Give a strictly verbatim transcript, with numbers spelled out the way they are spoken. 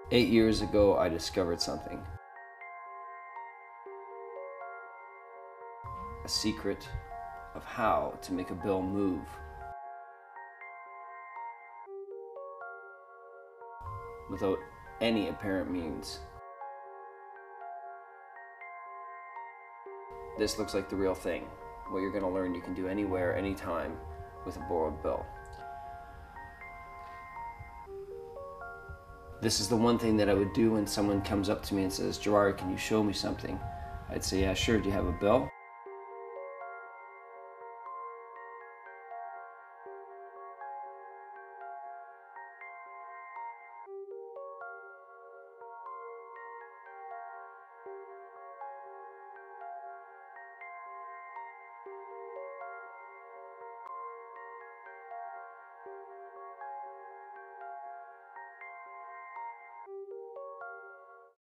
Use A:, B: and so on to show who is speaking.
A: Eight years ago, I discovered something. A secret of how to make a bill move without any apparent means. This looks like the real thing. What you're going to learn you can do anywhere, anytime with a borrowed bill. This is the one thing that I would do when someone comes up to me and says, "Gerard, can you show me something?" I'd say, "Yeah, sure. Do you have a bill?"